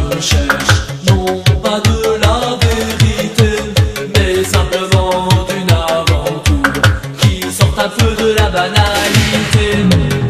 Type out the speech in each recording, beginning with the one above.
recherche, non pas de la vérité, mais simplement d'une aventure qui sort un peu de la banalité.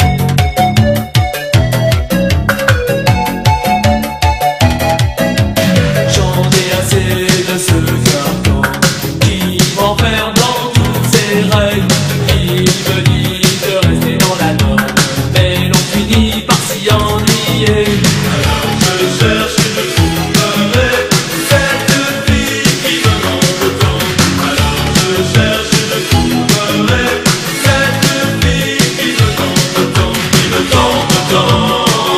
J'en ai assez de ce carcan qui m'enferme dans toutes ces règles, qui me dit de rester dans la norme, mais l'on finit par s'y ennuyer. Alors je cherche et je trouverai cette fille qui me manque tant. Alors je cherche et je trouverai cette fille qui me tente tant, qui me tente tant.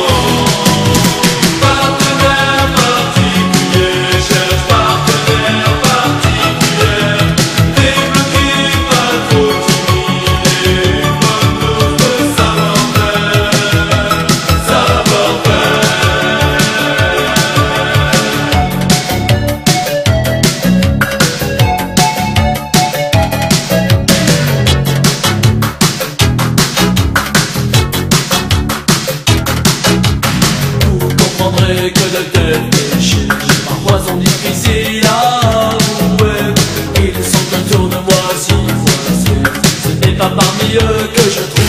Partenaire particulier, cherche partenaire particulier, débloqué pas trop timide, bonne dose de savoir-faire, savoir-faire. Vous comprendrez que de tels péchés parfois sont difficiles à avouer. Ils sont autour de moi si voisés, ce n'est pas parmi eux que je trouve